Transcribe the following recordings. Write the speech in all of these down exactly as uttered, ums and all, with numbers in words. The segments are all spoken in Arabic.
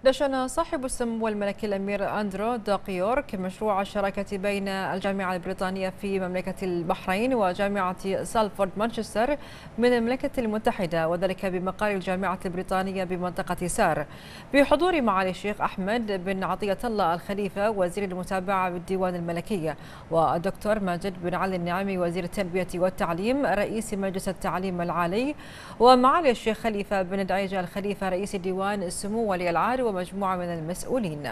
دشن صاحب السمو الملكي الأمير أندرو داقيورك مشروع الشراكة بين الجامعة البريطانية في مملكة البحرين وجامعة سالفورد مانشستر من المملكة المتحدة، وذلك بمقر الجامعة البريطانية بمنطقة سار، بحضور معالي الشيخ أحمد بن عطية الله الخليفة وزير المتابعة بالديوان الملكي، والدكتور ماجد بن علي النعيمي وزير التربية والتعليم رئيس مجلس التعليم العالي، ومعالي الشيخ خليفة بن دعيجة الخليفة رئيس ديوان السمو ولي العهد ومجموعة من المسؤولين.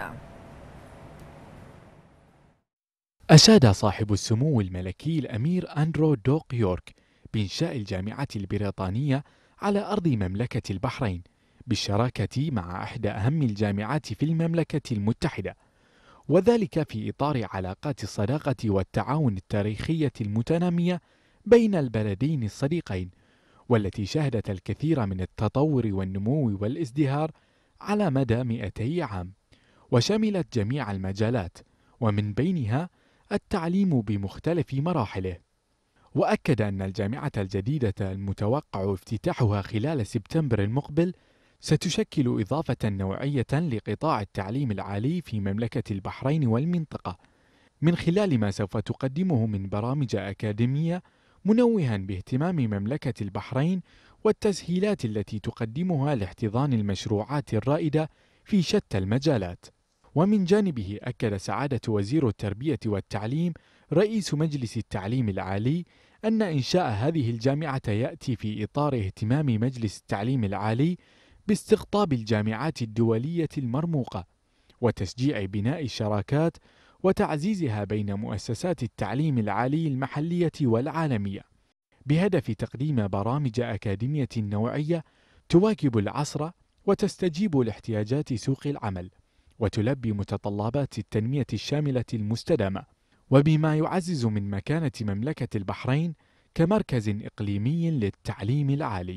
أشاد صاحب السمو الملكي الأمير أندرو دوق يورك بإنشاء الجامعة البريطانية على أرض مملكة البحرين بالشراكة مع إحدى أهم الجامعات في المملكة المتحدة، وذلك في إطار علاقات الصداقة والتعاون التاريخية المتنامية بين البلدين الصديقين، والتي شهدت الكثير من التطور والنمو والازدهار على مدى مئتي عام، وشملت جميع المجالات ومن بينها التعليم بمختلف مراحله. وأكد أن الجامعة الجديدة المتوقع افتتاحها خلال سبتمبر المقبل ستشكل إضافة نوعية لقطاع التعليم العالي في مملكة البحرين والمنطقة، من خلال ما سوف تقدمه من برامج أكاديمية، منوها باهتمام مملكة البحرين والتسهيلات التي تقدمها لاحتضان المشروعات الرائدة في شتى المجالات. ومن جانبه أكد سعادة وزير التربية والتعليم رئيس مجلس التعليم العالي أن إنشاء هذه الجامعة يأتي في إطار اهتمام مجلس التعليم العالي باستقطاب الجامعات الدولية المرموقة وتشجيع بناء الشراكات وتعزيزها بين مؤسسات التعليم العالي المحلية والعالمية، بهدف تقديم برامج أكاديمية نوعية تواكب العصر وتستجيب لاحتياجات سوق العمل وتلبي متطلبات التنمية الشاملة المستدامة، وبما يعزز من مكانة مملكة البحرين كمركز إقليمي للتعليم العالي.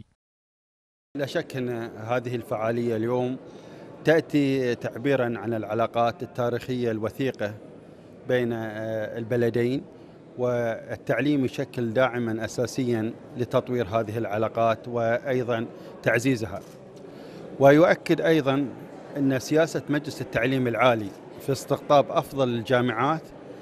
لا شك أن هذه الفعالية اليوم تأتي تعبيرا عن العلاقات التاريخية الوثيقة بين البلدين، والتعليم يشكل داعما أساسيا لتطوير هذه العلاقات وأيضا تعزيزها. ويؤكد أيضا أن سياسة مجلس التعليم العالي في استقطاب أفضل الجامعات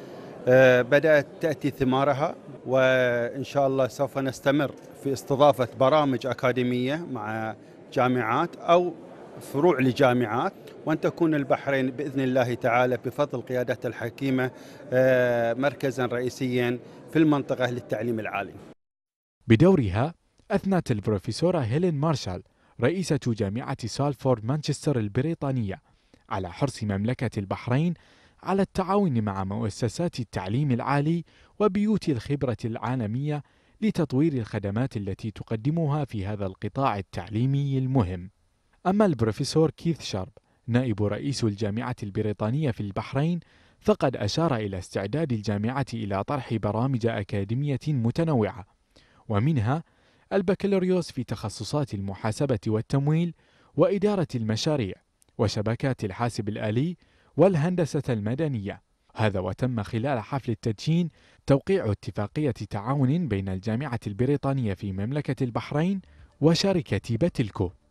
بدأت تأتي ثمارها، وإن شاء الله سوف نستمر في استضافة برامج أكاديمية مع جامعات أو فروع لجامعات، وأن تكون البحرين بإذن الله تعالى بفضل قيادته الحكيمة مركزا رئيسيا في المنطقة للتعليم العالي. بدورها أثنت البروفيسورة هيلين مارشال رئيسة جامعة سالفورد مانشستر البريطانية على حرص مملكة البحرين على التعاون مع مؤسسات التعليم العالي وبيوت الخبرة العالمية لتطوير الخدمات التي تقدمها في هذا القطاع التعليمي المهم. أما البروفيسور كيث شارب نائب رئيس الجامعة البريطانية في البحرين فقد أشار إلى استعداد الجامعة إلى طرح برامج أكاديمية متنوعة، ومنها البكالوريوس في تخصصات المحاسبة والتمويل وإدارة المشاريع وشبكات الحاسب الآلي والهندسة المدنية. هذا وتم خلال حفل التدشين توقيع اتفاقية تعاون بين الجامعة البريطانية في مملكة البحرين وشركة بتلكو.